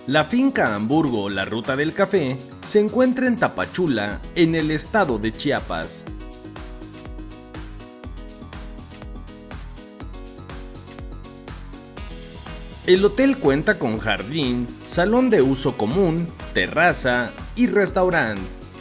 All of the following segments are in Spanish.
La finca Hamburgo La Ruta del Café se encuentra en Tapachula, en el estado de Chiapas. El hotel cuenta con jardín, salón de uso común, terraza y restaurante.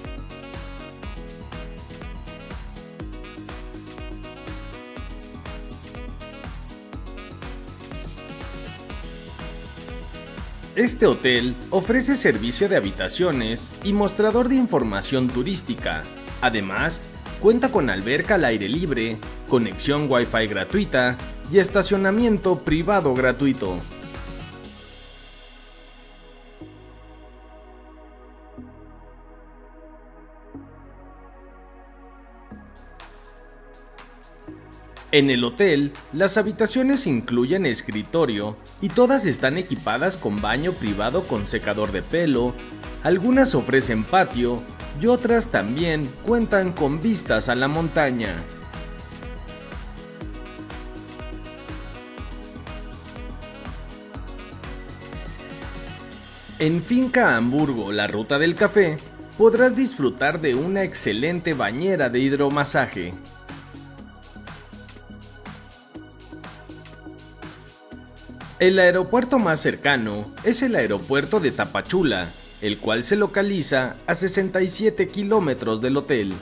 Este hotel ofrece servicio de habitaciones y mostrador de información turística. Además, cuenta con alberca al aire libre, conexión Wi-Fi gratuita y estacionamiento privado gratuito. En el hotel, las habitaciones incluyen escritorio y todas están equipadas con baño privado con secador de pelo, algunas ofrecen patio y otras también cuentan con vistas a la montaña. En Finca Hamburgo La Ruta del Café podrás disfrutar de una excelente bañera de hidromasaje. El aeropuerto más cercano es el aeropuerto de Tapachula, el cual se localiza a 67 kilómetros del hotel.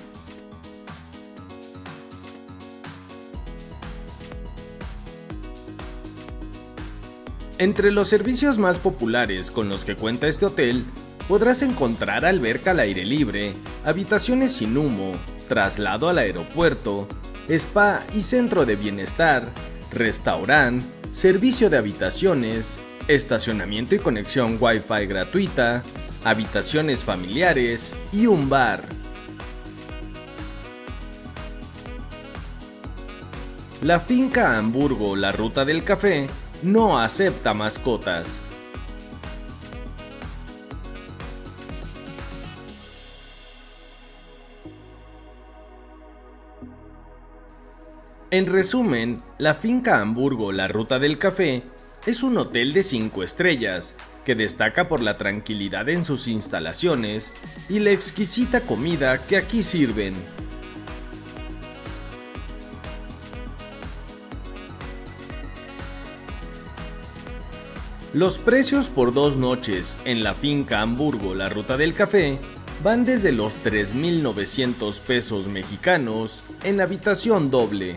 Entre los servicios más populares con los que cuenta este hotel, podrás encontrar alberca al aire libre, habitaciones sin humo, traslado al aeropuerto, spa y centro de bienestar, restaurante, servicio de habitaciones, estacionamiento y conexión Wi-Fi gratuita, habitaciones familiares y un bar. La finca Hamburgo La Ruta del Café no acepta mascotas. En resumen, la finca Hamburgo La Ruta del Café es un hotel de 5 estrellas que destaca por la tranquilidad en sus instalaciones y la exquisita comida que aquí sirven. Los precios por 2 noches en la finca Hamburgo La Ruta del Café van desde los 3,900 pesos mexicanos en habitación doble.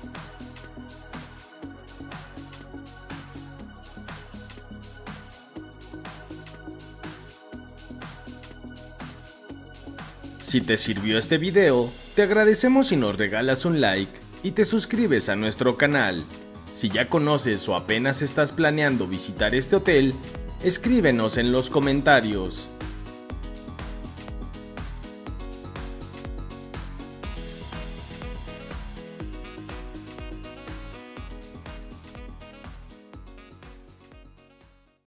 Si te sirvió este video, te agradecemos si nos regalas un like y te suscribes a nuestro canal. Si ya conoces o apenas estás planeando visitar este hotel, escríbenos en los comentarios.